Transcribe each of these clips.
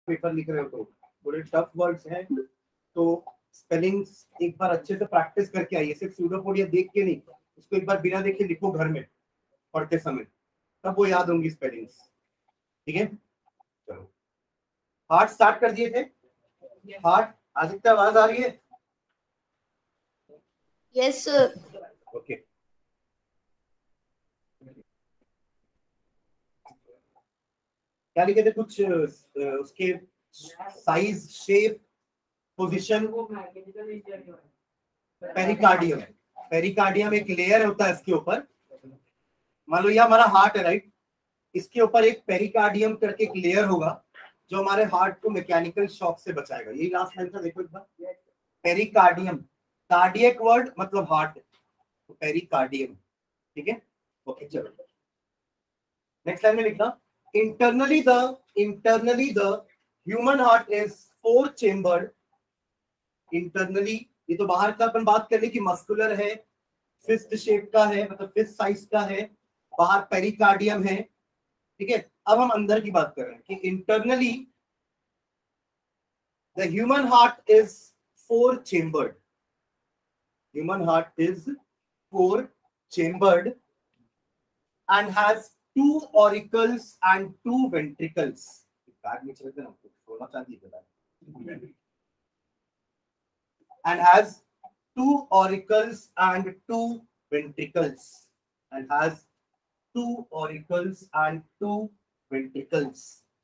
Paper लिख रहे हो तो बड़े टफ वर्ड्स हैं, तो स्पेलिंग्स एक बार अच्छे से प्रैक्टिस करके आइए। सिर्फ सूडोपोडिया देख के नहीं, उसको एक बार बिना देखे लिखो घर में पढ़ते समय, तब वो याद होंगी स्पेलिंग्स। ठीक है, चलो हार्ट स्टार्ट कर दिए थे। हार्ट, आदित्य आवाज आ रही है? Yes sir. ओके, क्या लिखे थे कुछ उसके size, shape, position? Pericardium, pericardium एक लेयर होता है इसके ऊपर। मान लो ये हमारा हार्ट है, राइट, इसके ऊपर एक पेरिकार्डियम करके एक लेयर होगा जो हमारे हार्ट को मैकेनिकल शॉक से बचाएगा। यही लास्ट लाइन था, देखो एक बार, पेरिकार्डियम, कार्डियक वर्ड मतलब हार्ट, तो पेरिकार्डियम। ठीक है, ओके चलो नेक्स्ट लाइन में लिखना, internally the human heart is 4 chambered. Internally, ये तो बाहर का अपन बात कर रहे कि मस्कुलर है, फिस्ट शेप का है, मतलब फिस्ट साइज का है, बाहर पेरिकार्डियम है। ठीक है, अब हम अंदर की बात कर रहे हैं कि internally the human heart is 4 chambered. Human heart is 4 chambered and has 2 auricles and 2 ventricles. Bag में चलते ना, सोना चांदी का bag. And has 2 auricles and 2 ventricles. And has 2 auricles and 2 ventricles.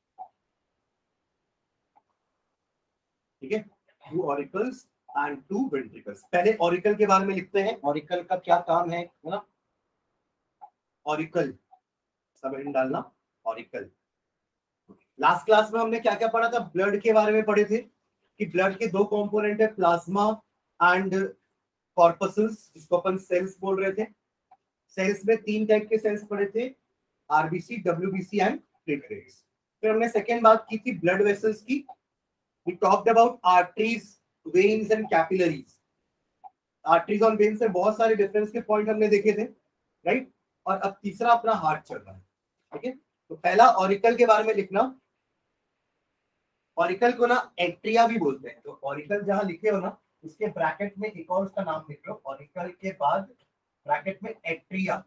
ठीक है, 2 auricles and 2 ventricles. पहले ऑरिकल के बारे में लिखते हैं, ऑरिकल का क्या काम है ना? ऑरिकल, सब इन डालना, ऑरिकल। लास्ट क्लास में हमने क्या क्या पढ़ा था? ब्लड के बारे में पढ़े थे कि ब्लड के 2 कंपोनेंट है, प्लाज्मा एंड कॉर्पसल्स, जिसको अपन सेल्स बोल रहे थे। सेल्स में 3 टाइप के सेल्स पढ़े थे, आरबीसी, डब्ल्यूबीसी एंड प्लेटलेट्स। फिर हमने सेकेंड बात की थी ब्लड वेसल्स की। We talked about arteries, veins and capillaries. Arteries और वेन्स में बहुत सारे डिफरेंस के पॉइंट हमने देखे थे, राइट। और अब तीसरा अपना हार्ट चल रहा है। ठीक है, तो पहला ऑरिकल के बारे में लिखना। ऑरिकल को ना एट्रिया भी बोलते हैं, तो ऑरिकल जहां लिखे हो ना, उसके ब्रैकेट में एक और उसका नाम लिख लो, ऑरिकल के बाद ब्रैकेट में atria,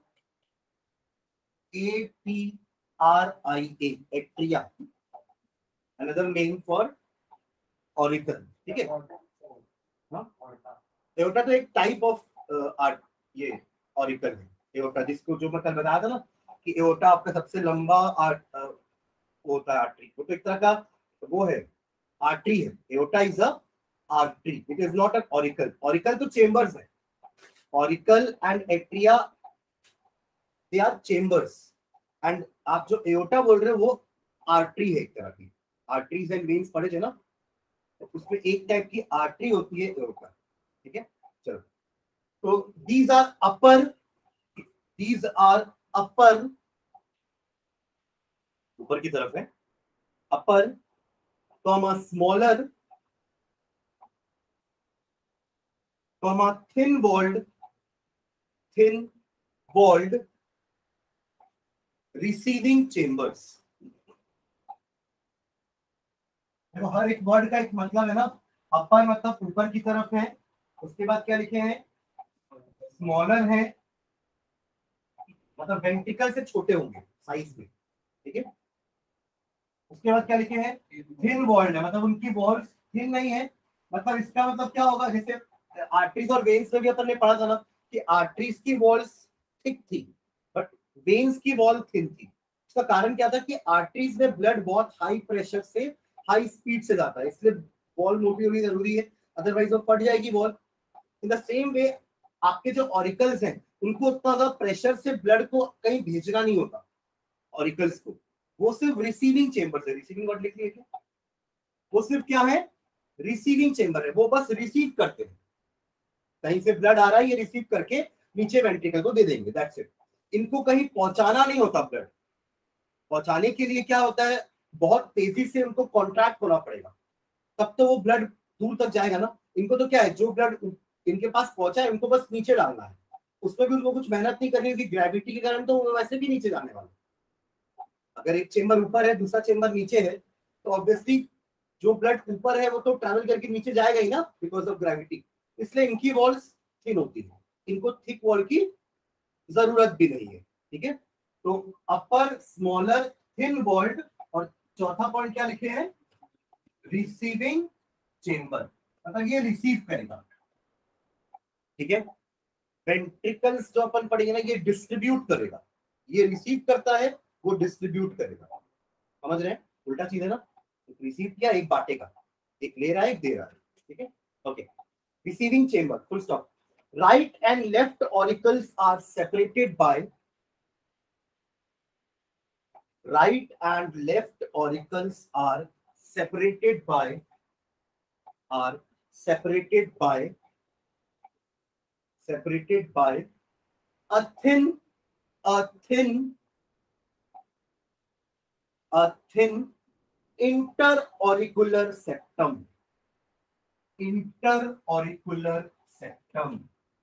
ATRIA, atria, another name for auricle. ठीक है, एओर्टा तो एक टाइप ऑफ ये ऑरिकल है एओर्टा, जिसको जो मैं कल बताया था ना कि एओर्टा आपका सबसे लंबा होता है आर्टरी, वो तो एक तरह का वो है, आर्टरी है। Aorta is a artery, it is not a auricle. Auricle तो चेंबर्स है, auricle and atria they are chambers, and आप जो एओर्टा बोल रहे हो वो आर्टरी है, एक तरह की। आर्टरीज एंड वेन्स पढ़े थे ना, तो उसमें एक टाइप की आर्टरी होती है एओर्टा। ठीक है, चलो, तो दीज आर अपर, ऊपर की तरफ है upper, comma smaller, comma thin walled receiving chambers. देखो हर एक वर्ड का एक मतलब है ना। अपर मतलब ऊपर की तरफ है, उसके बाद क्या लिखे हैं? स्मॉलर है, मतलब वेंट्रिकल से छोटे होंगे साइज में। ठीक है, उसके बाद क्या लिखे हैं? थिन वॉल्ड है, मतलब उनकी वॉल्स थिन नहीं है। मतलब इसका मतलब क्या होगा, जैसे आर्टरीज और वेन्स में भी अपन ने पढ़ा था ना कि आर्टरीज की वॉल्स थिक थी बट वेन्स की वॉल थिन थी। इसका कारण क्या था कि आर्टरीज में ब्लड बहुत हाई प्रेशर से, हाई स्पीड से जाता है, इसलिए वॉल मोटी होनी जरूरी है, अदरवाइज वो फट जाएगी wall. In the same way आपके जो ऑरिकल्स हैं उनको उतना ज्यादा प्रेशर से ब्लड को कहीं भेजना नहीं होता ऑरिकल्स को, वो सिर्फ रिसीविंग चेंबर है। रिसीविंग वर्ड लिख लिया क्या? वो सिर्फ क्या है? रिसीविंग चेंबर है, वो बस रिसीव करते हैं, कहीं से ब्लड आ रहा है ये रिसीव करके नीचे वेंट्रिकल को दे देंगे, दैट्स इट। इनको कहीं पहुंचाना नहीं होता। ब्लड पहुंचाने के लिए क्या होता है, बहुत तेजी से उनको कॉन्ट्रैक्ट होना पड़ेगा, तब तो वो ब्लड दूर तक जाएगा ना। इनको तो क्या है, जो ब्लड इनके पास पहुंचा है उनको बस नीचे डालना है, उसमें भी उनको कुछ मेहनत नहीं करनी होगी, ग्रेविटी के कारण तो वो वैसे भी नीचे जाने वाला। अगर एक चेंबर ऊपर है दूसरा चेंबर नीचे है तो ऑब्वियसली जो ब्लड ऊपर है वो तो ट्रैवल करके नीचे जाएगा ही ना, बिकॉज ऑफ ग्रेविटी, इसलिए इनकी वॉल्स थिन होती है, इनको थिक वॉल की जरूरत भी नहीं है, ठीक है। तो अपर स्मॉलर थिन वॉल्ड, और चौथा पॉइंट क्या लिखे हैं, रिसीविंग चेंबर, मतलब ये रिसीव करेगा, ठीक है। वेंट्रिकल्स जो अपन पढ़ेंगे ना, ये डिस्ट्रीब्यूट करेगा, ये रिसीव करता है, वो डिस्ट्रीब्यूट करेगा, समझ रहे हैं, उल्टा चीज है ना, रिसीव किया एक बांटेगा, एक ले रहा है एक दे रहा है, ठीक है, okay. Receiving chamber, full stop. Right and left auricles are separated by, right and left auricles are separated by are separated by a thin a thin a thin interauricular septum, interauricular septum,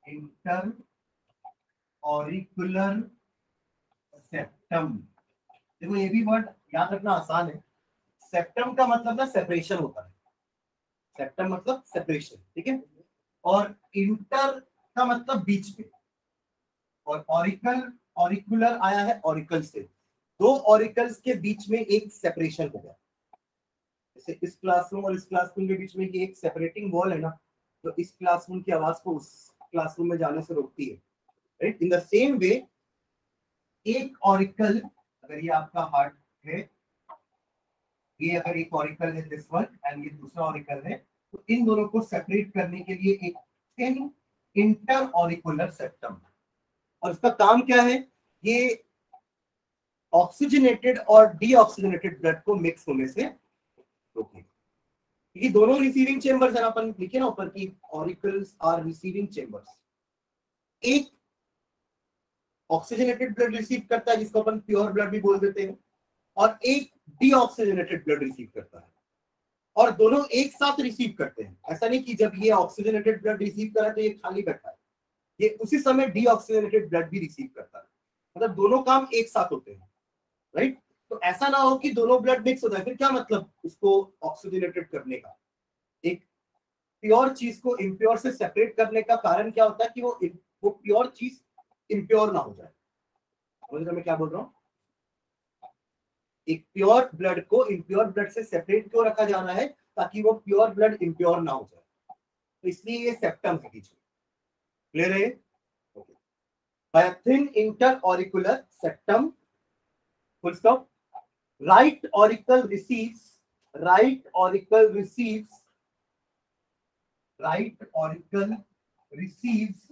interauricular septum। देखो ये भी word याद रखना आसान है, septum का मतलब ना सेपरेशन होता है, सेप्टम मतलब सेपरेशन, ठीक है, और इंटर का मतलब बीच में, और ऑरिकल, ऑरिकुलर आया है ऑरिकल से, दो ऑरिकल्स के बीच में एक सेपरेशन हो गया, जैसे इस क्लासरूम और इस क्लासरूम के बीच में ये एक सेपरेटिंग वॉल है ना, तो इस क्लासरूम की आवाज को उस क्लासरूम में जाने से रोकती है, right. In the same way एक ऑरिकल, अगर ये आपका हार्ट है, ये अगर एक ऑरिकल है दिस वन एंड ये दूसरा ऑरिकल है, तो इन दोनों को सेपरेट करने के लिए एक थिन इंटर ऑरिकुलर सेप्टम, और इसका काम क्या है, ये ऑक्सीजनेटेड और डीऑक्सीजनेटेड ब्लड को मिक्स होने से रोके, क्योंकि दोनों रिसीविंग चेंबर्स है, अपन लिखे ना ऊपर की ऑरिकल्स आर रिसीविंग चेंबर्स, एक ऑक्सीजनेटेड ब्लड रिसीव करता है जिसको अपन प्योर ब्लड भी बोल देते हैं, और एक डीऑक्सीजनेटेड ब्लड रिसीव करता है, और दोनों एक साथ रिसीव करते हैं। ऐसा नहीं कि जब ये ऑक्सीजनेटेड ब्लड रिसीव करा तो ये खाली बैठा है, ये उसी समय डीऑक्सीजनेटेड ब्लड भी रिसीव करता है, मतलब दोनों काम एक साथ होते हैं, राइट। तो ऐसा ना हो कि दोनों ब्लड मिक्स हो जाए, फिर क्या मतलब उसको ऑक्सीजनेटेड करने का। एक प्योर चीज को इम्प्योर से सेपरेट करने का कारण क्या होता है कि वो प्योर चीज इम्प्योर ना हो जाए, समझ रहे मैं क्या बोल रहा हूँ। एक प्योर ब्लड को इम्प्योर ब्लड से सेपरेट क्यों रखा जा रहा है, ताकि वो प्योर ब्लड इम्प्योर ना हो जाए, तो इसलिए ये सेप्टम है बीच में, क्लियर है, okay. By thin interauricular septum, full stop. Right auricle receives, right auricle receives, right auricle receives,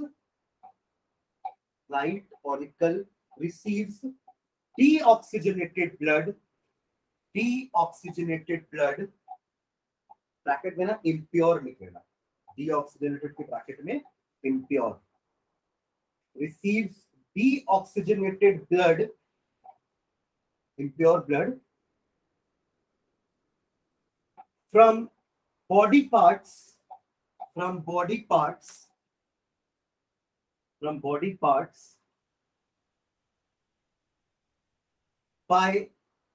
right auricle receives deoxygenated blood, deoxygenated blood, bracket में ना impure लिख लेना, deoxygenated के ब्रैकेट में impure, receives deoxygenated blood, impure blood from body parts, from body parts, from body parts by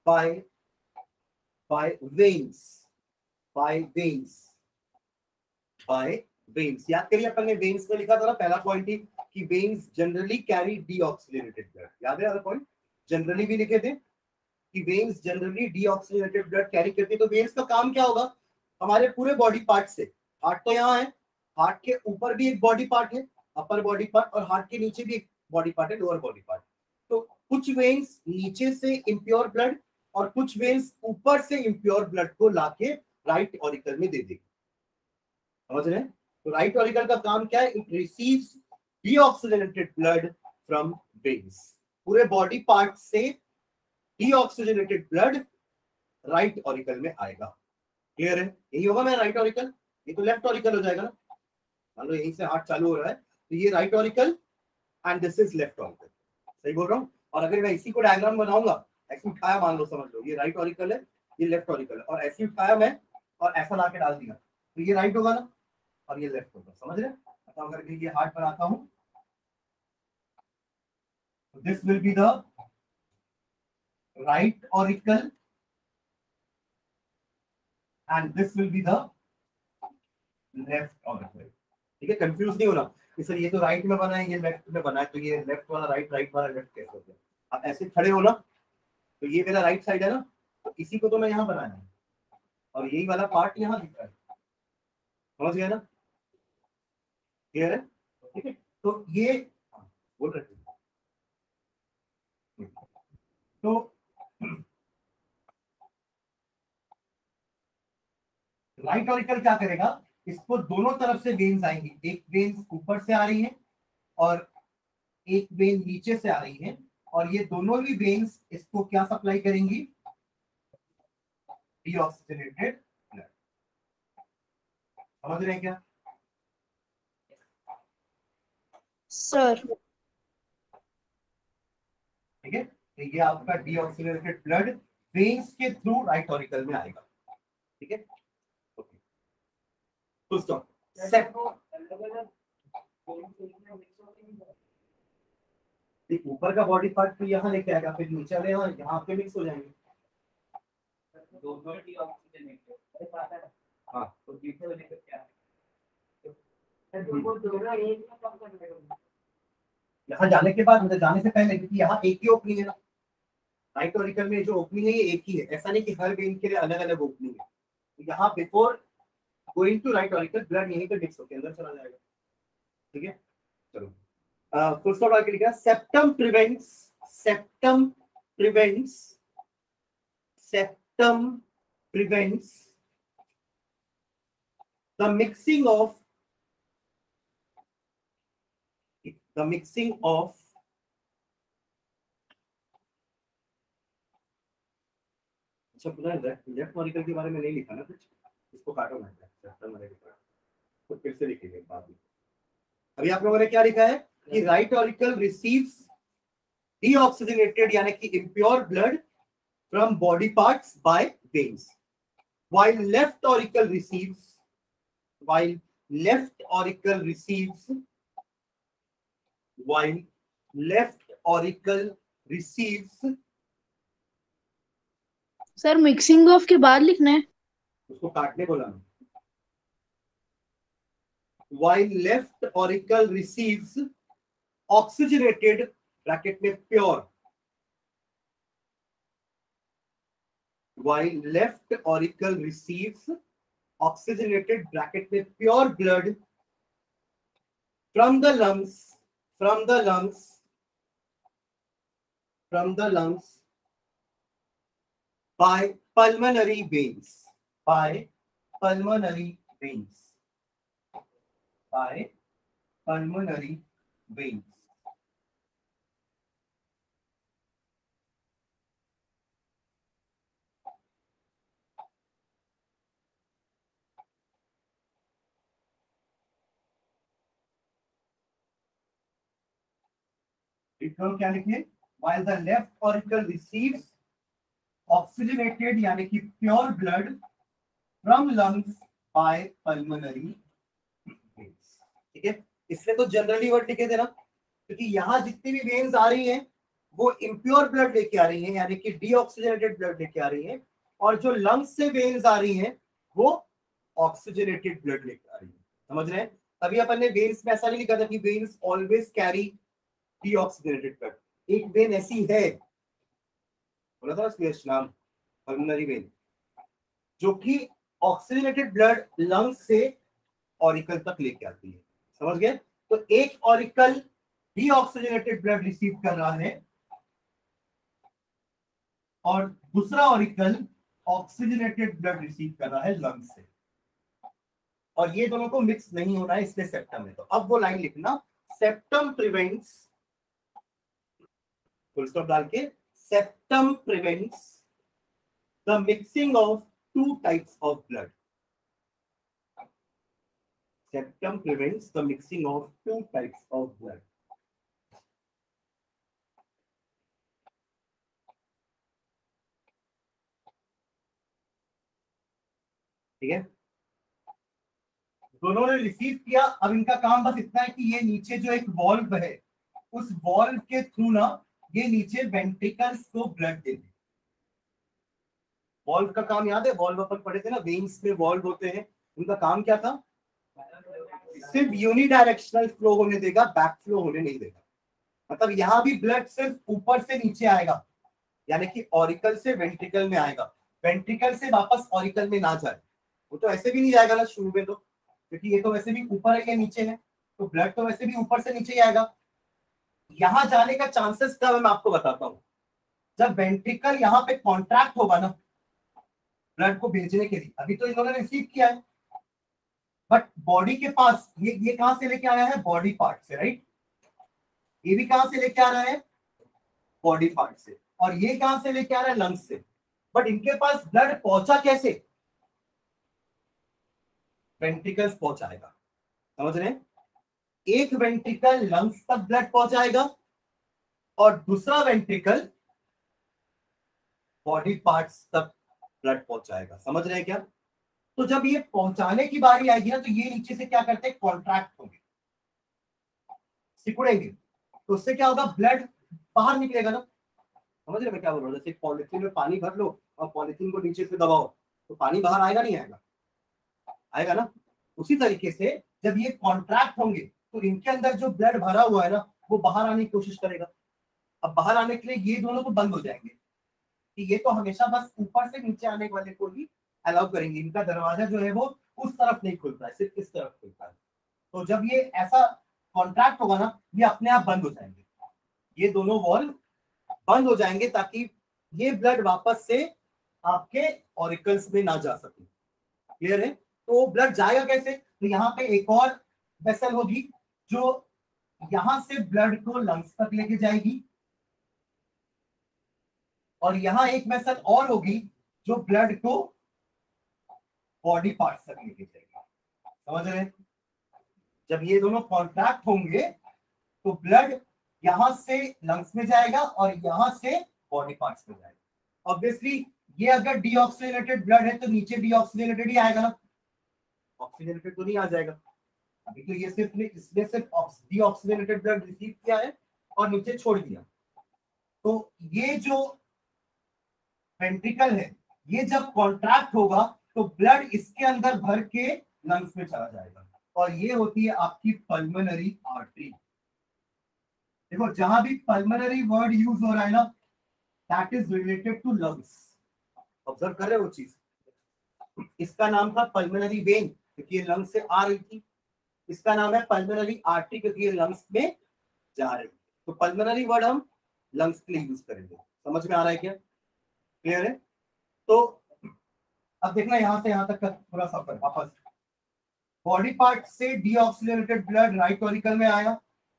veins, by veins, by veins। याद करिए अपन ने veins में लिखा था ना पहला पॉइंट ही कि veins generally carry deoxygenated blood, याद है वाला पॉइंट, जनरली भी लिखे थे कि veins generally deoxygenated blood carry करती है। तो veins का काम क्या होगा, हमारे पूरे बॉडी पार्ट से, हार्ट तो यहाँ है, हार्ट के ऊपर भी एक बॉडी पार्ट है अपर बॉडी पार्ट, और हार्ट के नीचे भी एक बॉडी पार्ट है लोअर बॉडी पार्ट, तो कुछ वेन्स नीचे से इम्प्योर ब्लड और कुछ वेन्स ऊपर से इम्प्योर ब्लड को लाके राइट ऑरिकल में दे देगी, समझ रहे हैं। तो राइट ऑरिकल का काम क्या है, it receives deoxygenated blood from veins, पूरे बॉडी पार्ट से डीऑक्सीजनेटेड ब्लड राइट ऑरिकल में आएगा, क्लियर है, यही होगा मैं राइट ऑरिकल, ये तो लेफ्ट ऑरिकल हो जाएगा ना, मान लो यहीं से हार्ट चालू हो रहा है, तो ये right auricle and this is left auricle, सही बोल रहा हूँ। और अगर मैं इसी को डायग्राम बनाऊंगा, ऐसे उठाया मान लो, समझ लो ये राइट ऑरिकल है, ये लेफ्ट ऑरिकल है, और ऐसे उठाया मैं और ऐसा ला के डाल दिया, तो ये राइट होगा ना और ये लेफ्ट होगा, समझ रहे। तो अगर ये हार्ट बनाता हूँ, this will be the right auricle and this will be the left auricle. ठीक है, कंफ्यूज नहीं होना कि सर ये तो राइट में बना है, ये लेफ्ट में बना है, तो ये लेफ्ट वाला राइट, राइट वाला लेफ्ट कैसे हो गया। आप ऐसे खड़े हो ना, तो ये मेरा राइट साइड है ना, तो इसी को तो मैं यहाँ बनाया है और यही वाला पार्ट यहाँ दिख रहा है। समझ गया ना, क्लियर है? ठीक है, तो ये बोल रहे थे तो राइट ऑरिकल क्या करेगा, इसको दोनों तरफ से वेन्स आएंगी, एक वेन्स ऊपर से आ रही है और एक वेन नीचे से आ रही है, और ये दोनों ही वेन्स इसको क्या सप्लाई करेंगी, डीऑक्सीजनेटेड ब्लड। समझ रहे हैं क्या सर? ठीक है, तो ये आपका डीऑक्सीजनेटेड ब्लड वेन्स के थ्रू राइट ऑरिकल में आएगा। ठीक है, ओके, तो स्टॉप। ऊपर का बॉडी पार्ट तो यहाँ लेके आएगा, फिर नीचे वाले यहाँ पे मिक्स हो जाएंगे। हाँ, तो यहाँ जाने के बाद, मतलब जाने से पहले, क्योंकि यहाँ एक ही ओपनिंग है ना राइट ऑरिकल में, जो ओपनिंग है ये एक ही है, ऐसा नहीं कि हर वेन के लिए अलग अलग ओपनिंग है। तो यहाँ before going to right auricle blood यहीं पे मिक्स होकर अंदर चला जाएगा। ठीक है, चलो फुल स्टॉप आके लिखा, septum prevents, septum prevents, septum prevents the mixing of, the mixing of अच्छा पूरा लेफ्ट ऑरिकल के बारे में नहीं लिखा ना कुछ, इसको काटो ना तो फिर से लिखेंगे बाद में। अभी आप लोगों ने क्या लिखा है कि राइट ऑरिकल रिसीव्स डीऑक्सीजनेटेड यानी कि impure blood from body parts by veins, while left auricle receives, while left auricle receives, while left auricle receives, sir mixing of के बाद लिखना है। उसको काटने बोला ना, while left auricle receives oxygenated bracket में pure, while left auricle receives oxygenated bracket में pure blood from the lungs, from the lungs, from the lungs by pulmonary veins, by pulmonary veins, by pulmonary veins. क्या लिखे, while the left auricle receives oxygenated यानी कि pure blood from lungs by pulmonary veins। ठीक है, इसलिए तो generally word लिखे थे ना, क्योंकि यहाँ जितनी भी वेन्स आ रही हैं वो इम्प्योर ब्लड लेके आ रही हैं, यानी कि डीऑक्सीजनेटेड ब्लड लेके आ रही हैं, और जो लंग्स से वेन्स आ रही हैं वो ऑक्सीजनेटेड ब्लड लेके आ रही है। समझ रहे हैं? तभी अपन ने वेन्स में ऐसा नहीं लिखा था कि veins always carry deoxygenated blood. एक वेन ऐसी है, बोला था नाम, पल्मोनरी वेन, जो कि ऑक्सीजनेटेड ब्लड लंग्स से ऑरिकल तक लेके आती है। समझ गए? तो एक ऑरिकल डीऑक्सीजनेटेड ब्लड रिसीव कर रहा है और दूसरा ऑरिकल ऑक्सीजनेटेड ब्लड रिसीव कर रहा है लंग्स से, और ये दोनों को मिक्स नहीं होना है, इसलिए सेप्टम है। तो अब वो लाइन लिखना, सेप्टम प्रिवेंट्स, फुल स्टॉप डाल के, septum prevents the mixing of two types of blood, septum prevents the mixing of two types of blood। ठीक है, दोनों ने रिसीव किया। अब इनका काम बस इतना है कि ये नीचे जो एक वॉल्व है, उस वॉल्व के थ्रू ना ये नीचे वेंट्रिकल्स को ब्लड दे दे। वॉल्व का काम याद है? वॉल्व अपन पढ़े थे ना, वेन्स में वॉल्व होते हैं, उनका काम क्या था? सिर्फ यूनिडायरेक्शनल फ्लो होने देगा, बैक फ्लो होने नहीं देगा। मतलब यहाँ भी ब्लड सिर्फ ऊपर से नीचे आएगा, यानी कि ऑरिकल से वेंट्रिकल में आएगा, वेंट्रिकल से वापस ऑरिकल में ना जाए। वो तो ऐसे भी नहीं जाएगा ना शुरू में, तो क्योंकि ये तो वैसे भी ऊपर है या नीचे है, तो ब्लड तो वैसे भी ऊपर से नीचे ही आएगा। यहाँ जाने का चांसेस कब है मैं आपको बताता हूँ, जब वेंट्रिकल यहाँ पे कॉन्ट्रैक्ट होगा ना ब्लड को भेजने के लिए। अभी तो इन्होंने रिसीव किया है, बट बॉडी के पास ये कहां से लेके आया है? बॉडी पार्ट से, राइट? ये भी कहां से लेके आ रहा है? बॉडी पार्ट से। और ये कहां से लेके आ रहा है? लंग्स से। बट इनके पास ब्लड पहुंचा कैसे? वेंट्रिकल्स पहुंचाएगा, समझ रहे हैं? एक वेंट्रिकल लंग्स तक ब्लड पहुंचाएगा और दूसरा वेंट्रिकल बॉडी पार्ट्स तक ब्लड पहुंचाएगा, समझ रहे हैं क्या? तो जब ये पहुंचाने की बारी आएगी ना, तो ये नीचे से क्या करते हैं? कॉन्ट्रैक्ट होंगे, सिकुड़ेंगे, तो उससे क्या होगा? ब्लड बाहर निकलेगा ना। समझ रहे मैं क्या बोल रहा हूँ? जैसे पॉलिथीन में पानी भर लो और पॉलिथीन को नीचे से दबाओ, तो पानी बाहर आएगा नहीं आएगा? आएगा ना। उसी तरीके से जब ये कॉन्ट्रैक्ट होंगे तो इनके अंदर जो ब्लड भरा हुआ है ना, वो बाहर आने की कोशिश करेगा। अब बाहर आने के लिए ये दोनों तो बंद हो जाएंगे, कि ये तो हमेशा बस ऊपर से नीचे आने वाले को ही अलाउ करेंगे। इनका दरवाजा जो है वो उस तरफ नहीं खुलता है, सिर्फ इस तरफ खुलता है। तो जब ये ऐसा कॉन्ट्रैक्ट होगा ना, ये अपने आप बंद हो जाएंगे, ये दोनों वॉल्व बंद हो जाएंगे, ताकि ये ब्लड वापस से आपके ऑरिकल्स में ना जा सके। क्लियर है? तो ब्लड जाएगा कैसे? तो यहाँ पे एक और वेसल होगी जो यहां से ब्लड को लंग्स तक लेके जाएगी, और यहां एक वेसल और होगी जो ब्लड को बॉडी पार्ट्स तक लेके जाएगी। समझ रहे हैं? जब ये दोनों कॉन्ट्रैक्ट होंगे तो ब्लड यहां से लंग्स में जाएगा और यहां से बॉडी पार्ट्स में जाएगा। ऑब्वियसली ये अगर डीऑक्सीजनेटेड ब्लड है तो नीचे डीऑक्सीजनेटेड ही आएगा ना, ऑक्सीजनेटेड तो नहीं आ जाएगा। अभी तो ये सिर्फ इसने सिर्फ डीऑक्सीजनेटेड ब्लड रिसीव किया है और नीचे छोड़ दिया। तो ये जो वेंट्रिकल है, ये जब कॉन्ट्रैक्ट होगा तो ब्लड इसके अंदर भर के लंग्स में चला जाएगा, और ये होती है आपकी पल्मोनरी आर्टरी। देखो जहां भी पल्मोनरी वर्ड यूज हो रहा है ना, that is related to lungs. Observe कर रहे हो चीज? इसका नाम था पल्मोनरी वेन क्योंकि ये लंग्स से आ रही थी, इसका नाम है पल्मोनरी आर्टरी क्योंकि ये लंग्स में जा रही है। तो पल्मोनरी वर्ड हम लंग्स के लिए यूज करेंगे। समझ में आ रहा है क्या? क्लियर है? तो अब देखना यहां से यहां तक का पूरा सफर वापस। बॉडी पार्ट से डीऑक्सीजनेटेड ब्लड राइट ऑरिकल में आया,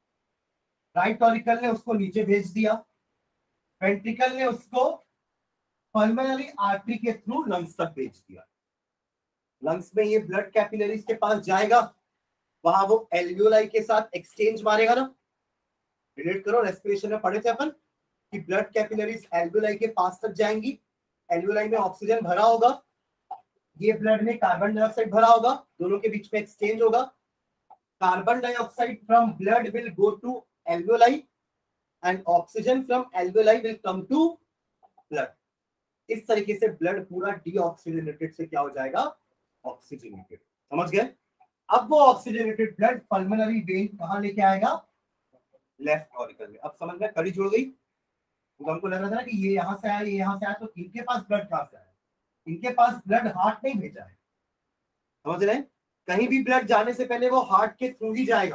राइट ऑरिकल ने उसको नीचे भेज दिया, वेंट्रिकल ने उसको पल्मोनरी आर्टरी के थ्रू लंग्स तक भेज दिया। लंग्स में ये ब्लड कैपिलरीज के पास जाएगा, वहां वो एल्वियोलाई के साथ एक्सचेंज मारेगा ना। रिलेट करो, रेस्पिरेशन में पढ़े थे अपन कि ब्लड कैपिलरीज एल्वियोलाई के पास तक जाएंगी, एल्वियोलाई में ऑक्सीजन भरा होगा, ये ब्लड में कार्बन डाइऑक्साइड भरा होगा, दोनों के बीच में एक्सचेंज होगा। Carbon dioxide from blood will go to alveoli and oxygen from alveoli will come to blood. इस तरीके से ब्लड पूरा डीऑक्सीजनेटेड से क्या हो जाएगा? ऑक्सीजनेटेड। समझ गए? अब वो ऑक्सीजनेटेड ब्लड पल्मोनरी वेन कहां लेके आएगा? लेफ्ट ऑरिकल में। अब समझ में कड़ी जुड़ गई? तो हमको लग रहा था ना कि ये यहां से आया, ये यहां से आया, तो इनके पास ब्लड कहां से आया? इनके पास ब्लड हार्ट नहीं भेजा है। समझ रहे हैं? कहीं भी ब्लड जाने से पहले वो हार्ट के थ्रू ही जाएगा।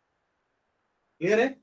क्लियर है?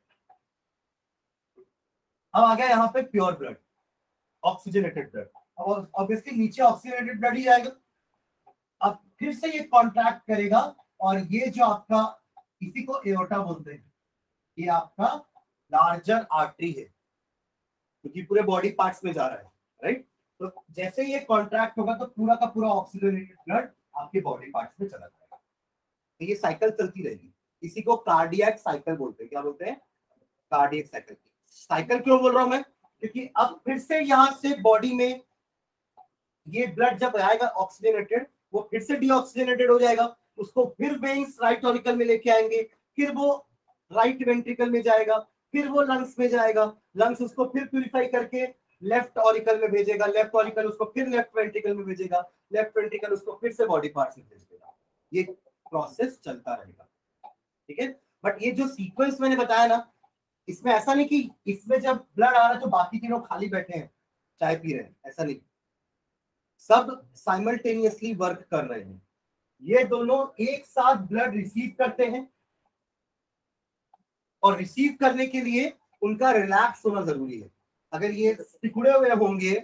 अब आ गया यहाँ पे प्योर ब्लड, ऑक्सीजनेटेड ब्लड। अब ऑब्वियसली नीचे ऑक्सीजनेटेड ब्लड ही जाएगा। अब फिर से ये कॉन्ट्रैक्ट करेगा, और ये जो आपका, इसी को एओर्टा बोलते हैं, ये आपका लार्जर आर्टरी है क्योंकि पूरे बॉडी पार्ट्स में जा रहा है, राइट? तो जैसे ये कॉन्ट्रैक्ट होगा तो पूरा का पूरा ऑक्सीजनेटेड ब्लड आपके बॉडी पार्ट्स में चला जाएगा। तो ये साइकिल चलती रहेगी। इसी को कार्डियक साइकिल बोलते हैं। क्या बोलते हैं? Cardiac cycle. साइकिल क्यों बोल रहा हूं मैं? क्योंकि अब फिर से यहां से बॉडी में ये ब्लड जब आएगा ऑक्सीजनेटेड, वो फिर से डीऑक्सीजनेटेड हो जाएगा, उसको फिर वेन्स राइट ऑरिकल में लेके आएंगे, फिर वो राइट वेंट्रिकल में जाएगा, फिर वो लंग्स में जाएगा, लंग्स उसको फिर प्यूरिफाई करके लेफ्ट ऑरिकल में भेजेगा, लेफ्ट ऑरिकल उसको फिर लेफ्ट वेंट्रिकल में भेजेगा, लेफ्ट वेंट्रिकल उसको फिर से बॉडी पार्ट्स में भेज देगा। ये प्रोसेस चलता रहेगा, ठीक है। बट ये जो सीक्वेंस मैंने बताया ना, इसमें ऐसा नहीं कि इसमें जब ब्लड आ रहा है तो बाकी तीनों खाली बैठे हैं चाय पी रहे हैं, ऐसा नहीं। सब साइमल्टेनियसली वर्क कर रहे हैं। ये दोनों एक साथ ब्लड रिसीव करते हैं, और रिसीव करने के लिए उनका रिलैक्स होना जरूरी है। अगर ये सिकुड़े हुए होंगे,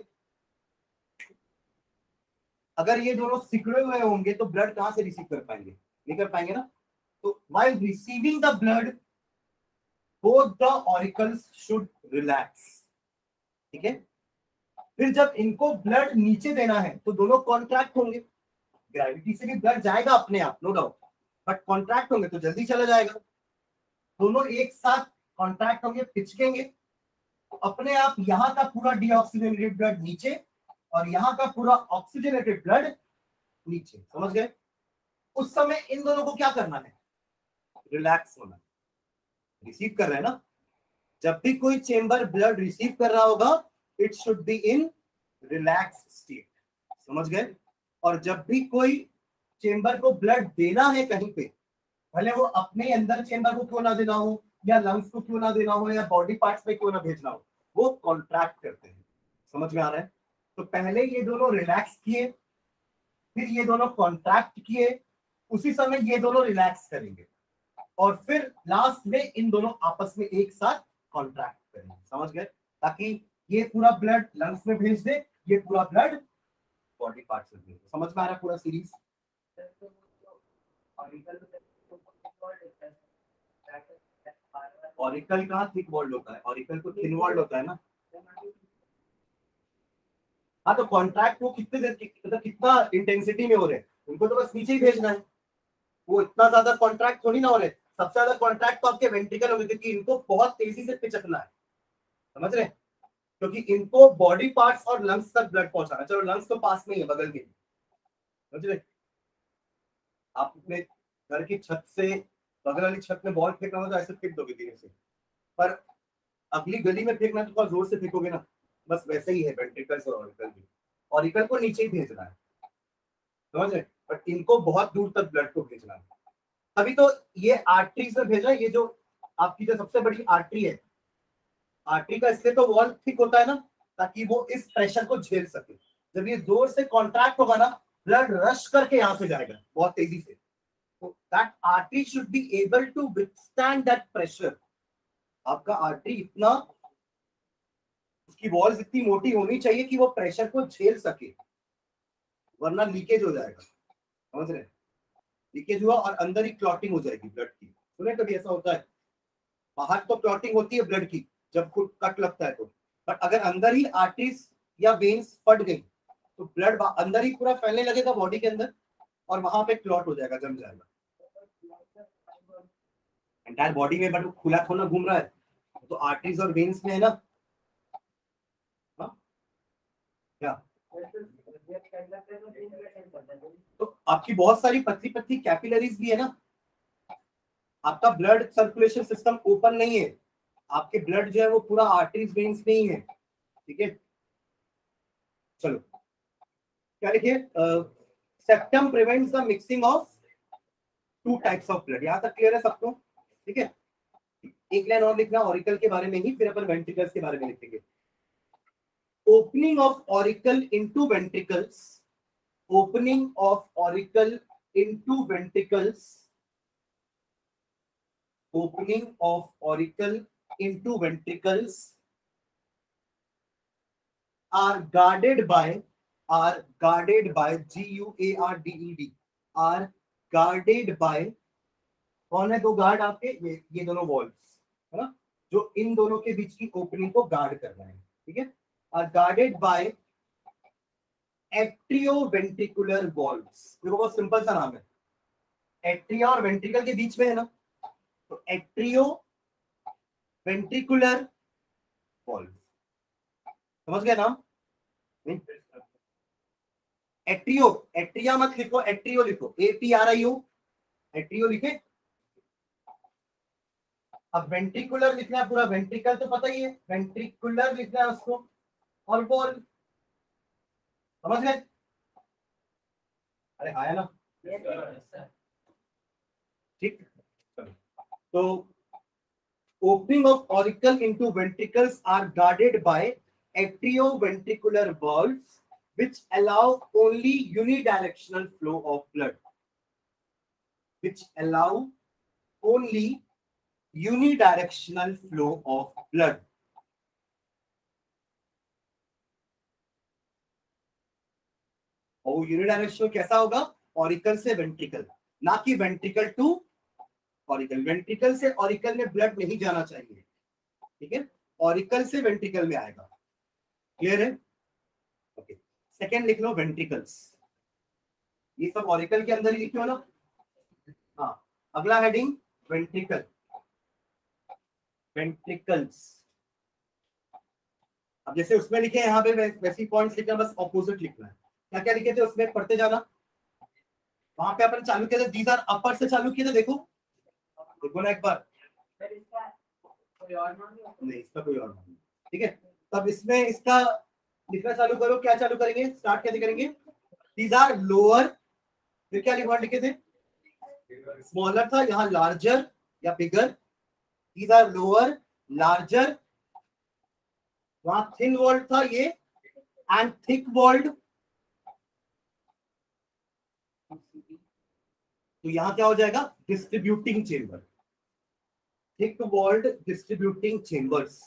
अगर ये दोनों सिकुड़े हुए होंगे तो ब्लड कहां से रिसीव कर पाएंगे? नहीं कर पाएंगे ना। तो while receiving the blood both the oracles should relax, ठीक है। फिर जब इनको ब्लड नीचे देना है तो दोनों कॉन्ट्रैक्ट होंगे। ग्रेविटी से भी ब्लड जाएगा अपने आप, नो डाउट, बट कॉन्ट्रैक्ट होंगे तो जल्दी चला जाएगा। दोनों एक साथ कॉन्ट्रैक्ट होंगे, पिचकेंगे, तो अपने आप यहाँ का पूरा डीऑक्सीजनेटेड ब्लड नीचे और यहाँ का पूरा ऑक्सीजनेटेड ब्लड नीचे, समझ गए? उस समय इन दोनों को क्या करना है? रिलैक्स होना। रिसीव कर रहे हैं ना, जब भी कोई चेंबर ब्लड रिसीव कर रहा होगा it should be in relax state, समझ गए? और जब भी कोई चेंबर को ब्लड देना है कहीं पे, भले वो अपने अंदर चेंबर को क्यों ना देना हो, या लंग्स को क्यों ना देना हो, या बॉडी पार्ट्स पे क्यों ना भेजना हो, वो कॉन्ट्रैक्ट करते हैं। समझ में आ रहा है? तो पहले ये दोनों रिलैक्स किए, फिर ये दोनों कॉन्ट्रैक्ट किए, उसी समय ये दोनों रिलैक्स करेंगे, और फिर लास्ट में इन दोनों आपस में एक साथ कॉन्ट्रैक्ट करेंगे। समझ गए? ताकि ये पूरा ब्लड लंग्स में भेज दे, ये पूरा ब्लड बॉडी पार्ट्स में भेज दे। समझ में आ रहा है पूरा सीरीज? ऑरिकल कहाँ थिक वॉल्ड होता है? ऑरिकल तो थिन वॉल्ड होता है ना। हाँ, तो कॉन्ट्रैक्ट वो कितने देर मतलब कितना इंटेंसिटी में हो रहे हैं, उनको तो बस नीचे ही भेजना है। वो इतना ज्यादा कॉन्ट्रैक्ट थोड़ी ना हो रहे। सबसे ज्यादा कॉन्ट्रैक्ट तो आपके वेंट्रिकल होंगे, क्योंकि इनको बहुत तेजी से पिचकना है, समझ रहे? क्योंकि इनको बॉडी पार्ट्स और लंग्स तक ब्लड पहुंचाना। चलो लंग्स तो पास में ही है, बगल के, समझ रहे? आप अपने घर की छत से बगल वाली छत में बॉल फेंकना हो तो ऐसे फेंक दोगे धीरे से, पर अगली गली में फेंकना तो थोड़ा जोर से फेंकोगे ना। बस वैसे ही है वेंट्रिकल्स और ऑरिकल भी। ऑरिकल को नीचे ही भेजना है, समझ रहे? बट इनको बहुत दूर तक ब्लड को भेजना है। अभी तो ये आर्टरी से भेजा, ये जो आपकी जो सबसे बड़ी आर्टरी है, आर्टरी का इसलिए तो वॉल थिक होता है ना, ताकि वो इस प्रेशर को झेल सके। जब ये जोर से कॉन्ट्रैक्ट होगा ना, ब्लड रश करके यहां से जाएगा बहुत तेजी से, तो that artery should be able to withstand that pressure. आपका आर्टरी इतना, उसकी वॉल्स इतनी मोटी होनी चाहिए कि वो प्रेशर को झेल सके, वरना लीकेज हो जाएगा। समझ रहे? लीकेज हुआ और अंदर ही क्लॉटिंग हो जाएगी ब्लड की। सुने कभी ऐसा होता है? बाहर तो क्लॉटिंग होती है ब्लड की जब खुद कट लगता है तो, बट अगर अंदर ही आर्टरीज या वेन्स फट गई तो ब्लड अंदर ही पूरा फैलने लगेगा बॉडी के अंदर, और वहां पे क्लॉट हो जाएगा, जम जाएगा एंटायर बॉडी में। बट वो खुला खोला घूम रहा है तो आर्टरीज और वेन्स में है ना। हाँ? क्या तो आपकी बहुत सारी पतली पतली कैपिलरीज भी है ना। आपका ब्लड सर्कुलेशन सिस्टम ओपन नहीं है, आपके ब्लड जो है वो पूरा आर्टरीज वेन्स में ही है, ठीक है। चलो क्या लिखिए? Septum prevents the mixing of two types of blood. यहां तक क्लियर है सबको? ठीक है। एक लाइन और लिखना ऑरिकल के बारे में ही, फिर अपन वेंट्रिकल्स के बारे में लिखेंगे। Opening of auricle into ventricles, opening of auricle into ventricles, opening of auricle into ventricles are guarded by GUARDED, are guarded by, कौन है दो गार्ड आपके? ये दोनों वॉल्स है ना, जो इन दोनों के बीच की ओपनिंग को गार्ड कर रहे हैं, ठीक है। Are guarded by atrioventricular valves. देखो बहुत सिंपल सा नाम है, एट्रिया और वेंट्रिकल के बीच में है ना, तो एट्रियो वेंट्रिकुलर वॉल्व। समझ गए नाम? एट्रियो, एट्रिया मत लिखो, एट्रियो लिखो, ATRIO, एट्रियो लिखे। अब वेंट्रिकुलर लिखना है पूरा, वेंट्रिकल तो पता ही है, वेंट्रिकुलर लिखना है उसको, और वॉल। समझ गए? अरे आया ना? ठीक। तो opening of auricle into ventricles are guarded by atrioventricular valves which allow only unidirectional flow of blood. Which allow only unidirectional flow of blood. और यूनिडायरेक्शनल कैसा होगा? ऑरिकल से वेंट्रिकल, ना कि वेंट्रिकल टू ऑरिकल। वेंट्रिकल से auricle में blood नहीं जाना चाहिए, ठीक है? ऑरिकल से वेंट्रिकल में आएगा। क्लियर है? ओके। सेकेंड लिख लो वेंट्रिकल्स। ये सब ऑरिकल के अंदर ही लिखे हो ना? हाँ। अगला हेडिंग वेंट्रिकल। वेंट्रिकल्स। अब जैसे उसमें लिखे यहाँ पे वैसी पॉइंट्स लिखना, बस ऑपोजिट लिखना है। क्या क्या लिखे थे उसमें, पढ़ते जाना। वहां पे अपन चालू किया था, दीज आर अपर से चालू किए थे। देखो देखो ना एक बार। नहीं, इसका कोई और नहीं, ठीक है? तब इसमें इसका लिखना चालू करो। क्या चालू करेंगे, स्टार्ट कैसे करेंगे? दीज आर लोअर, फिर क्या वर्ड लिखे थे? स्मॉलर था, यहाँ लार्जर या bigger. These are lower, larger, वहां थिन वॉल्ड था ये, एंड थिक वॉल्ड। तो यहां क्या हो जाएगा? Distributing chamber. Thick walled distributing chambers.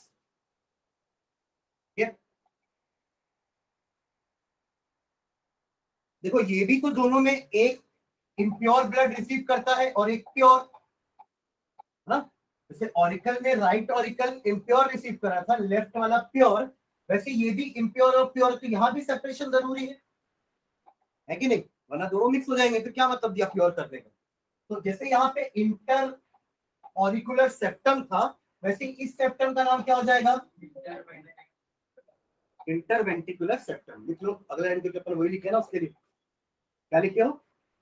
देखो ये भी तो दोनों में एक इम्प्योर ब्लड रिसीव करता है और एक प्योर, ना? जैसे ऑरिकल में राइट ऑरिकल इम्प्योर रिसीव कर रहा था, लेफ्ट वाला प्योर, वैसे ये भी इम्प्योर और प्योर। तो यहाँ भी सेपरेशन जरूरी है कि नहीं? वरना दोनों मिक्स हो जाएंगे तो क्या मतलब दिया प्योर करने का। तो जैसे यहाँ पे इंटर ऑरिकुलर सेप्टम था, वैसे इस सेप्टम का नाम क्या हो जाएगा? Interventricular septum. लिख लो, अगला एंड करके अपन वही लिखे ना, उसके लिए क्या लिखे हो?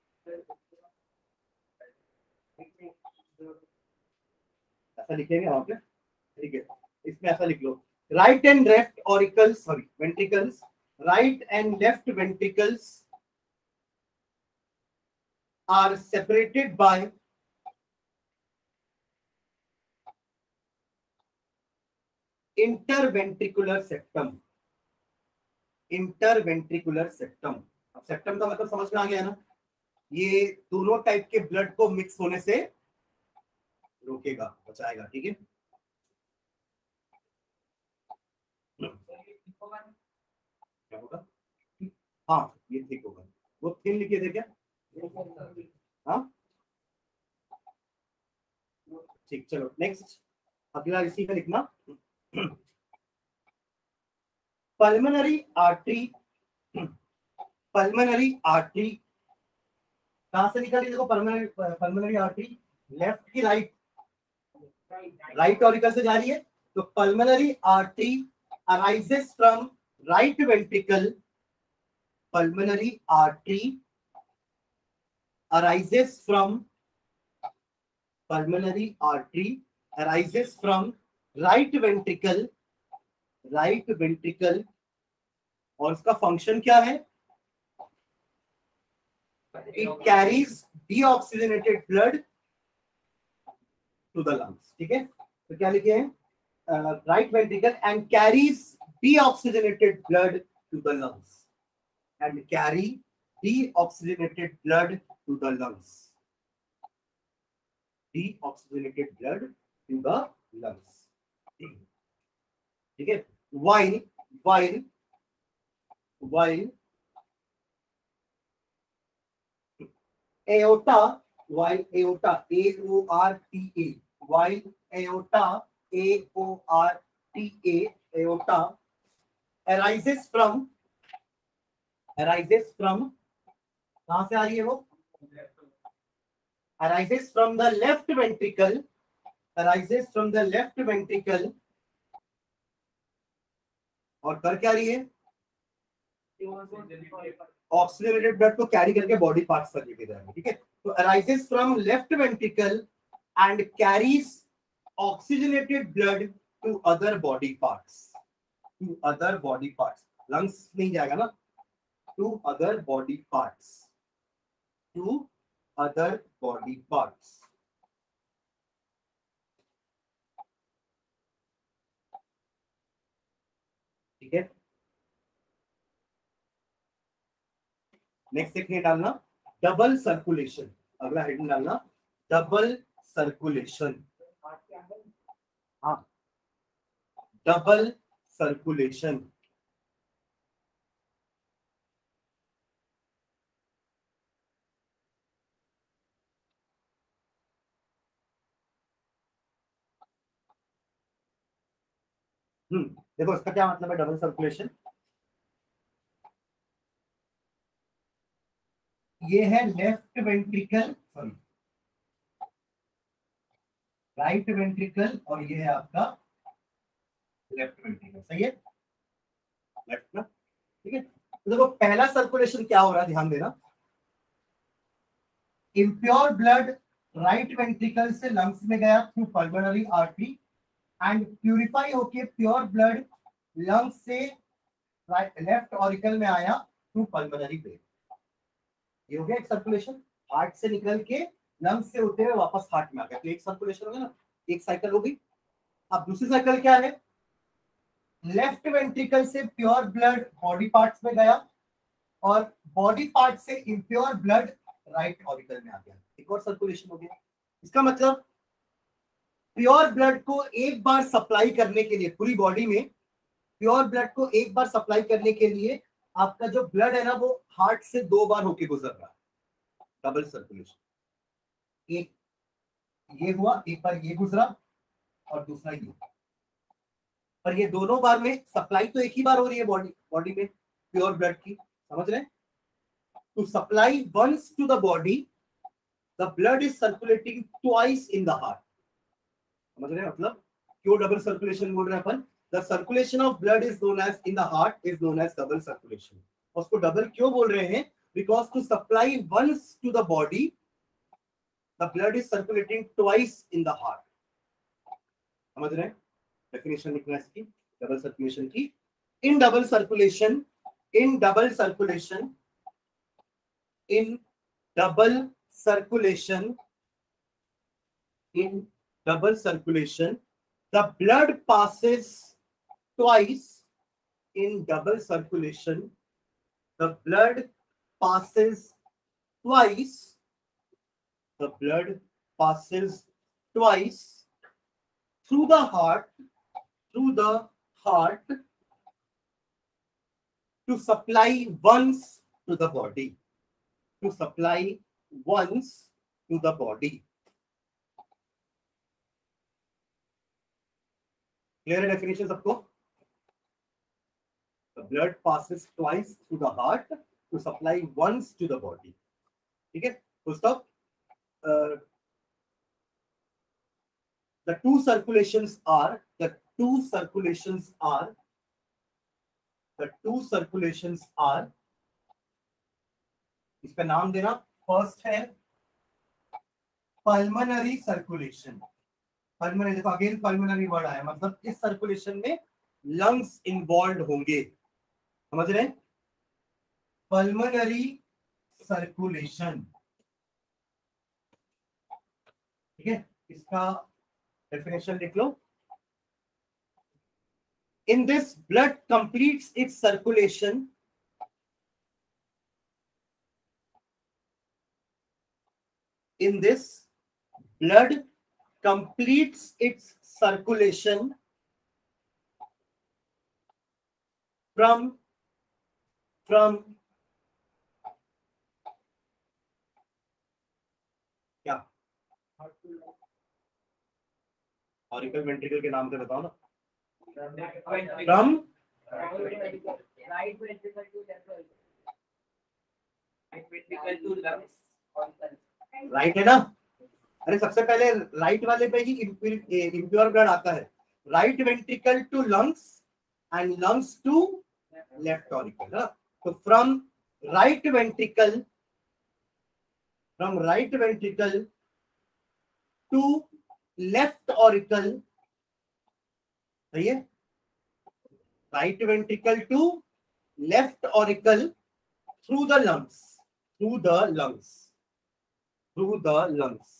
ऐसा लिखेंगे वहां पे, ठीक है? इसमें ऐसा लिख लो, right and left auricles, sorry ventricles, right and left ventricles are separated by interventricular septum. Interventricular septum. अब सेप्टम का मतलब समझ में आ गया ना? ये दोनों टाइप के ब्लड को मिक्स होने से रोकेगा, बचाएगा, ठीक है? क्या होगा? हाँ, ये ठीक होगा। वो थिन लिखे थे क्या? हाँ, ठीक। चलो नेक्स्ट, अगला इसी में लिखना, पल्मोनरी आर्टरी। पल्मोनरी आर्टरी कहां से निकली? देखो, पल्मोनरी आर्टरी लेफ्ट की राइट, राइट ऑरिकल से जा रही है। तो pulmonary artery arises from right ventricle. Pulmonary artery arises from pulmonary artery arises from right ventricle, right ventricle। और उसका फंक्शन क्या है? It carries deoxygenated blood to the lungs, ठीक है? तो क्या लिखे हैं? Right ventricle and carries deoxygenated blood to the lungs, and carry deoxygenated blood to the lungs, deoxygenated blood to the lungs, ठीक है? while aorta, while aorta, A-O-R-T-A, while aorta, A-O-R-T-A, aorta arises from कहां से आ रही है वो? arises from the left ventricle, arises from the left ventricle, और कर क्या रही है? ऑक्सीजनेटेड ब्लड को कैरी करके बॉडी पार्ट्स तक लेके जाएगी, ठीक है? तो arises from left ventricle and carries oxygenated blood to other body parts, to other body parts, lungs नहीं जाएगा ना, to other body parts, to other body parts. ठीक है, नेक्स्ट देखिए डालना डबल सर्कुलेशन, अगला हेडिंग डालना डबल सर्कुलेशन। हाँ, डबल सर्कुलेशन। देखो इसका क्या मतलब है डबल सर्कुलेशन। ये है left ventricle, sorry right ventricle, और ये है आपका लेफ्ट वेंट्रिकल। सही है, लेफ्ट ना। ठीक है, तो देखो पहला सर्कुलेशन क्या हो रहा है, ध्यान देना। इम्प्योर ब्लड राइट वेंट्रिकल से लंग्स में गया through pulmonary artery and purify होके प्योर ब्लड लंग्स से लेफ्ट ऑरिकल में आया थ्रू पल्मोनरी वेन। ये हो गया एक सर्कुलेशन, हार्ट से निकल के लंग्स से होते हुए वापस हार्ट में आ गया, तो एक सर्कुलेशन हो गया ना, एक साइकिल हो गई। अब दूसरी साइकिल क्या है, लेफ्ट वेंट्रिकल से प्योर ब्लड बॉडी पार्ट्स में गया और बॉडी पार्ट से इम्प्योर ब्लड राइट ऑरिकल में आ गया, एक और सर्कुलेशन हो गया। इसका मतलब प्योर ब्लड को एक बार सप्लाई करने के लिए पूरी बॉडी में, प्योर ब्लड को एक बार सप्लाई करने के लिए आपका जो ब्लड है ना वो हार्ट से 2 बार होके गुजर रहा है, डबल सर्कुलेशन। एक ये हुआ, एक बार ये गुजरा और दूसरा ये, पर ये दोनों बार में सप्लाई तो एक ही बार हो रही है बॉडी में प्योर ब्लड की, समझ रहे हैं। To supply once to the body the blood is circulating twice in the heart. समझ रहे हैं मतलब क्यों डबल सर्कुलेशन बोल रहे हैं अपन। The circulation of blood is known as in the heart is known as double circulation. उसको डबल क्यों बोल रहे हैं, because to supply once to the body the blood is circulating twice in the heart. समझ रहे हैं, definition लिखना है इसकी डबल सर्कुलेशन की। In double circulation, in double circulation, in double circulation, in double circulation the blood passes twice. In double circulation the blood passes twice, the blood passes twice through the heart, through the heart to supply once to the body, to supply once to the body. Clear definition सबको? The blood passes twice through the heart to supply once to the body. ठीक है, तो stop. The two circulations are, the two circulations are, the two circulations are, इसका नाम देना, first है pulmonary circulation. Pulmonary देखो again pulmonary word आया, मतलब इस सर्कुलेशन में लंग्स इन्वॉल्व होंगे, समझ रहे हैं। पल्मोनरी सर्कुलेशन, ठीक है, इसका डेफिनेशन लिख लो। In this, blood completes its circulation. In this, blood completes its circulation from क्या, ऑरिकल वेंट्रिकल के नाम से बताओ ना। From राइट है ना, अरे सबसे पहले राइट वाले पे ही इम्प्योर ब्लड आता है। Right ventricle to lungs and lungs to left auricle. तो from right ventricle, from right ventricle to left auricle, सही है, right ventricle to left auricle through the lungs, through the lungs, through the lungs,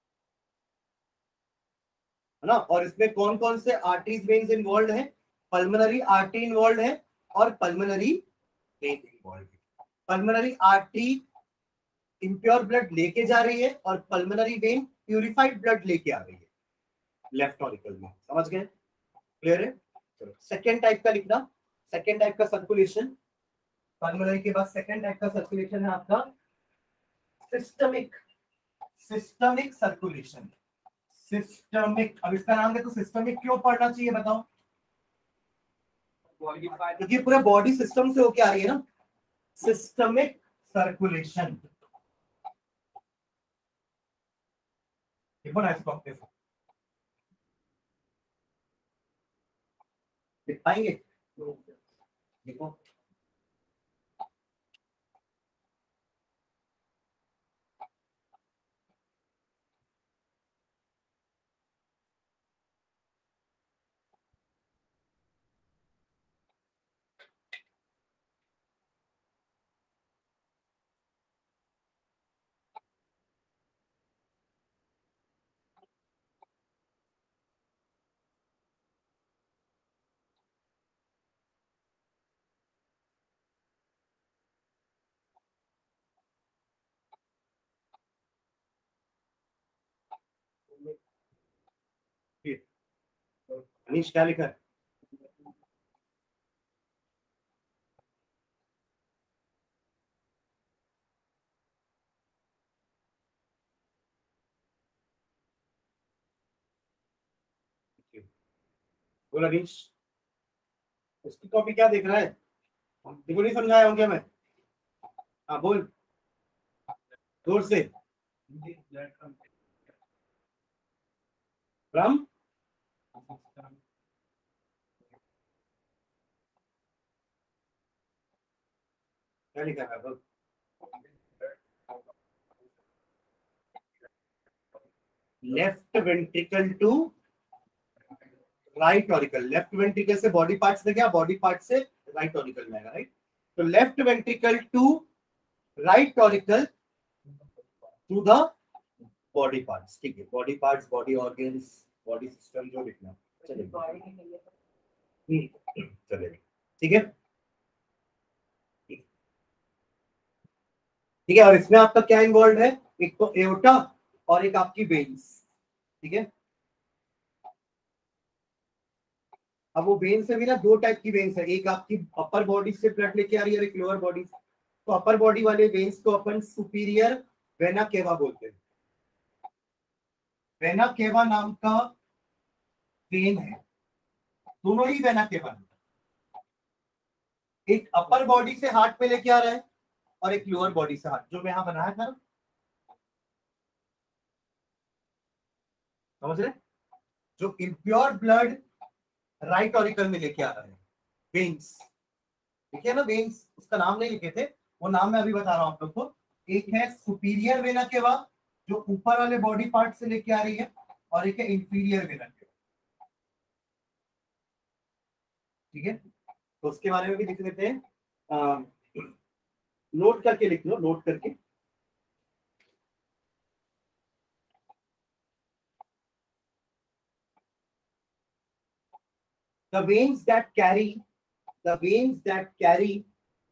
है ना। और इसमें कौन कौन से आर्टरीज वेन्स इन्वॉल्व है? पल्मोनरी आर्टरी इन्वॉल्व है और पल्मोनरी वेन इन्वॉल्व है। पल्मोनरी आर्टरी इम्प्योर ब्लड लेके जा रही है और पल्मोनरी वेन प्यूरिफाइड ब्लड लेके आ रही है लेफ्ट ऑरिकल में। समझ गए? क्लियर है? चलो सेकेंड टाइप का लिखना। सेकेंड टाइप का सर्कुलेशन, पल्मोनरी के बाद सेकेंड टाइप का सर्कुलेशन है आपका सिस्टमिक, सिस्टमिक सर्कुलेशन। सिस्टमिक, अब इसका नाम देखो, सिस्टमिक क्यों पढ़ना चाहिए बताओ? क्योंकि पूरे बॉडी सिस्टम से होके आ रही है ना। सिस्टमिक सर्कुलेशन, देखो ना इसको अपने से लिख पाएंगे? देखो अनीश क्या लिखा है? बोल अनीश, उसकी कॉपी क्या देख रहा है? देखो नहीं समझाया हूँ क्या मैं? हाँ बोल जोर से। फ्रॉम क्या लिखा है? बोल। Left ventricle to right auricle. Left ventricle से बॉडी पार्ट्स में गया, बॉडी पार्ट से राइट ऑरिकल में आएगा, राइट। तो left ventricle to right auricle to the body parts, ठीक है। Body parts, body organs, body system जो लिखना चलेगा, चलेगा, ठीक है। ठीक है, और इसमें आपका क्या इन्वॉल्व है? एक तो एओर्टा और एक आपकी वेन्स, ठीक है। अब वो वेन से भी ना दो टाइप की वेन्स है, एक आपकी अपर बॉडी से ब्लड लेके आ रही है, एक लोअर बॉडी से। तो अपर बॉडी वाले वेन्स को अपन सुपीरियर वेना केवा बोलते हैं। वेना केवा नाम का वेन है, दोनों ही वेना केवा, एक अपर बॉडी से हार्ट में लेके आ रहा है और एक लोअर बॉडी से हार्ट, जो मैं यहां बनाया था, समझ रहे? जो इम्प्योर ब्लड राइट ऑरिकल में लेके आ रहा है, वेन्स, देखिए ना वेन्स, उसका नाम नहीं लिखे थे, वो नाम मैं अभी बता रहा हूं आप लोग को। एक है सुपीरियर वेना केवा जो ऊपर वाले बॉडी पार्ट से लेके आ रही है, और एक है इंफीरियर वेना केवा, ठीक है। तो उसके बारे में भी लिख लेते हैं, नोट करके लिख लो, नोट करके। The veins that carry, the veins that carry,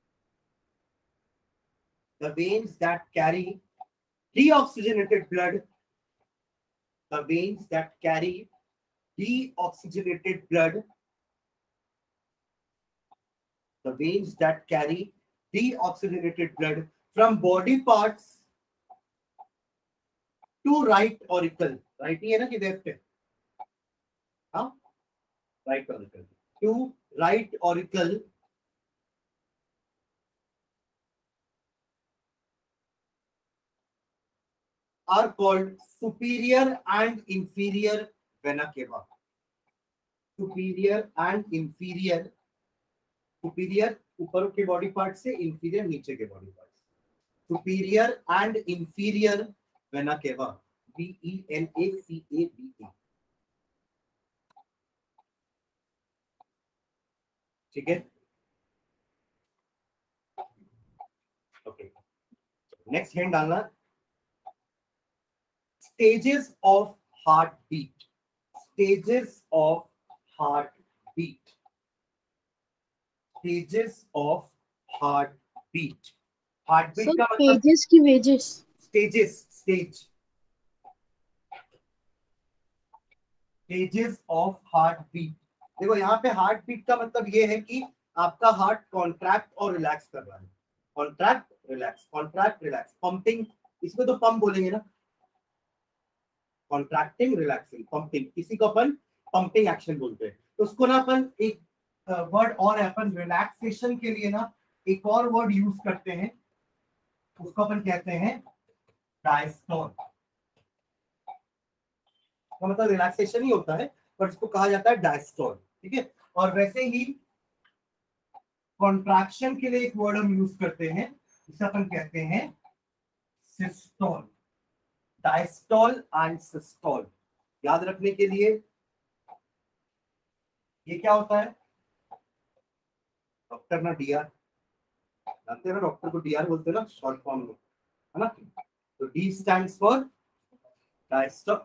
the veins that carry deoxygenated blood, the veins that carry deoxygenated blood, the veins that carry deoxygenated blood from body parts to right auricle, right ही है ना कि left है? हाँ, right auricle to right auricle are called superior and inferior vena cava. Superior and inferior, superior ऊपर के बॉडी part से, inferior नीचे के बॉडी पार्ट से। Superior and inferior vena cava, VENACAVA, ठीक है, ओके। नेक्स्ट हिंट डालना, stages of heart beat, stages of heart beat, stages of heart beat. Heart beat sir का मतलब पेजेस की wages. Stages, stages of heart beat. देखो यहाँ पे heart beat का मतलब ये है कि आपका हार्ट कॉन्ट्रैक्ट और रिलैक्स कर रहा है, contract relax, contract relax, pumping, इसमें तो पंप बोलेंगे ना, कॉन्ट्रैक्टिंग रिलैक्सिंग पंपिंग, इसी को अपन पंपिंग एक्शन बोलते हैं। तो उसको ना अपन एक वर्ड और है, अपन रिलैक्सेशन के लिए ना एक और वर्ड यूज करते हैं, उसको अपन कहते हैं डायस्टोल। तो मतलब रिलैक्सेशन ही होता है पर इसको कहा जाता है डायस्टोल, ठीक है। और वैसे ही कॉन्ट्रैक्शन के लिए एक वर्ड हम यूज करते हैं, जिसे अपन कहते हैं सिस्टोल। डायस्टोल एंड सिस्टोल याद रखने के लिए ये क्या होता है, डॉक्टर ना डीआर, जानते हैं ना डॉक्टर को डीआर बोलते हैं ना शॉर्ट फॉर्म में, है ना। तो D stands for diastole,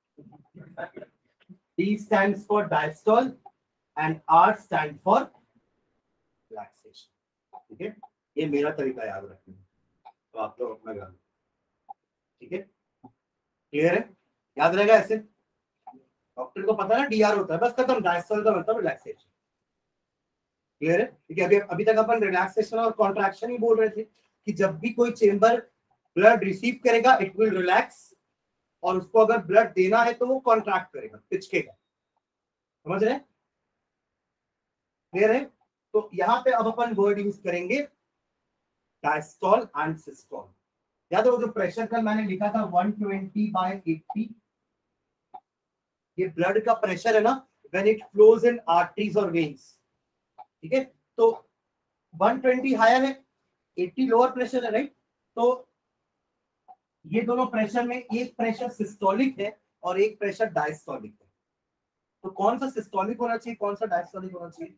D stands for diastole and R stand for relaxation, ठीक है। ये मेरा तरीका याद रखना, तो आप लोग अपना ध्यान, ठीक है, क्लियर है, याद रहेगा ऐसे। डॉक्टर को पता है ना डीआर होता है, बस खत्म, डायस्टोल का मतलब रिलैक्सेशन, क्लियर है, ठीक है। अभी तक अपन रिलैक्सेशन और कॉन्ट्रैक्शन ही बोल रहे थे कि जब भी कोई चेंबर ब्लड रिसीव करेगा इट विल रिलैक्स, और उसको अगर ब्लड देना है तो वो कॉन्ट्रैक्ट करेगा, पिचकेगा, समझ रहे हैं, क्लियर है। तो यहाँ पे अब अपन वर्ड यूज करेंगे डायस्टोल एंड सिस्टोल। याद है वो जो प्रेशर कल मैंने लिखा था 120/80, ये ब्लड का प्रेशर है ना when it flows in arteries और वेन्स, ठीक है। तो 120 हायर है, 80 लोअर प्रेशर है, राइट। तो ये दोनों प्रेशर में एक प्रेशर सिस्टोलिक है और एक प्रेशर डायस्टोलिक है। तो कौन सा सिस्टोलिक होना चाहिए, कौन सा डायस्टोलिक होना चाहिए?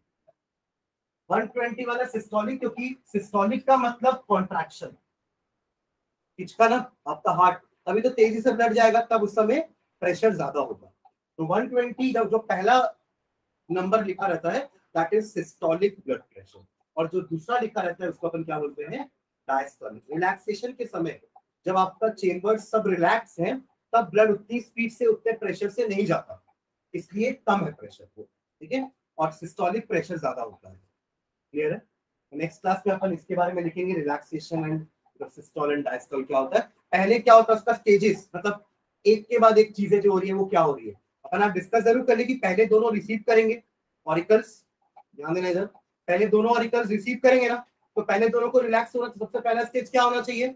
120 वाला सिस्टोलिक, क्योंकि सिस्टोलिक का मतलब कॉन्ट्रैक्शन, खिंचका ना आपका हार्ट, तभी तो तेजी से ब्लड जाएगा, तब उस समय प्रेशर ज्यादा होगा। तो 120 जो पहला नंबर लिखा रहता है that is systolic blood pressure, और जो दूसरा लिखा रहता है उसको अपन क्या बोलते हैं, डायस्टोलिक। रिलैक्सेशन के समय जब आपका चेंबर सब रिलैक्स है तब ब्लड उतनी स्पीड से उतने प्रेशर से नहीं जाता, इसलिए कम है प्रेशर वो, ठीक है, और सिस्टोलिक प्रेशर ज्यादा होता है, क्लियर है। नेक्स्ट क्लास में अपन इसके बारे में लिखेंगे relaxation and systole and diastole क्या होता है। पहले क्या होता है उसका स्टेजेस, मतलब एक के बाद एक चीजें जो हो रही है वो क्या हो रही है, अपन आप डिस्कस जरूर कर लेंगे। पहले दोनों रिसीव करेंगे ऑरिकल्स, ध्यान देना इधर, पहले दोनों ऑरिकल्स रिसीव करेंगे ना, तो पहले दोनों को रिलैक्स होना, सबसे पहला स्टेज क्या होना चाहिए,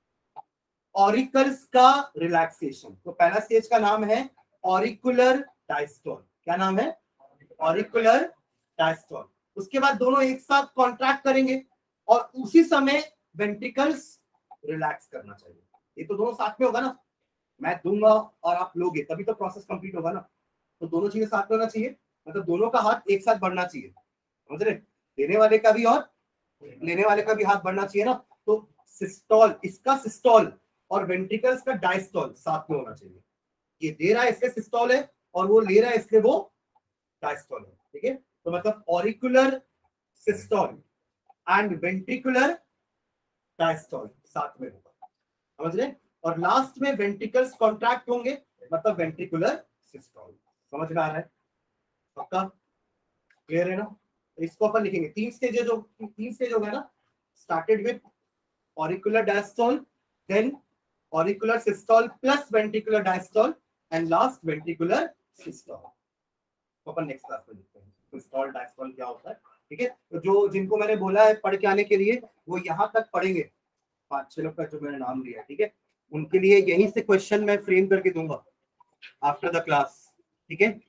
ऑरिकल्स का रिलैक्सेशन। तो पहला स्टेज का नाम है ऑरिकुलर डायस्टोल, क्या नाम है, ऑरिकुलर डायस्टोल। उसके बाद दोनों एक साथ कॉन्ट्रैक्ट करेंगे और उसी समय वेंट्रिकल्स रिलैक्स करना चाहिए। ये तो दोनों साथ में होगा ना, मैं दूंगा और आप लोगे तभी तो प्रोसेस कंप्लीट होगा ना। तो दोनों चीजें साथ में होना चाहिए, मतलब दोनों का हाथ एक साथ बढ़ना चाहिए, समझ रहे, देने वाले का भी और लेने वाले का भी हाथ बढ़ना चाहिए ना। तो सिस्टोल, इसका सिस्टोल और वेंट्रिकल्स का डायस्टोल साथ में होना चाहिए। ये दे रहा है इसलिए सिस्टोल है और वो ले रहा है इसलिए वो डायस्टोल है, ठीक है। तो मतलब auricular systole and ventricular diastole साथ में होगा, समझ रहे। और लास्ट में वेंट्रिकल्स कॉन्ट्रैक्ट होंगे, मतलब वेंट्रिकुलर सिस्टोल, समझ में आ रहा है, पक्का क्लियर है ना। तो इसको अपन लिखेंगे तीन स्टेज हो गया ना, started with auricular diastole, then auricular systole plus ventricular diastole and last ventricular systole. अपन नेक्स्ट क्लास में देखते हैं सिस्टोल डायस्टोल क्या होता है, ठीक है। तो जो जिनको मैंने बोला है पढ़ के आने के लिए वो यहाँ तक पढ़ेंगे, 5-6 लोग का जो मैंने नाम लिया, ठीक है, उनके लिए यहीं से क्वेश्चन मैं फ्रेम करके दूंगा आफ्टर द क्लास, ठीक है।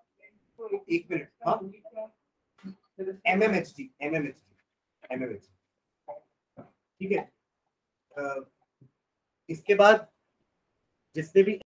एक मिनट, हाँ, MMHD, ठीक है। इसके बाद जिसने भी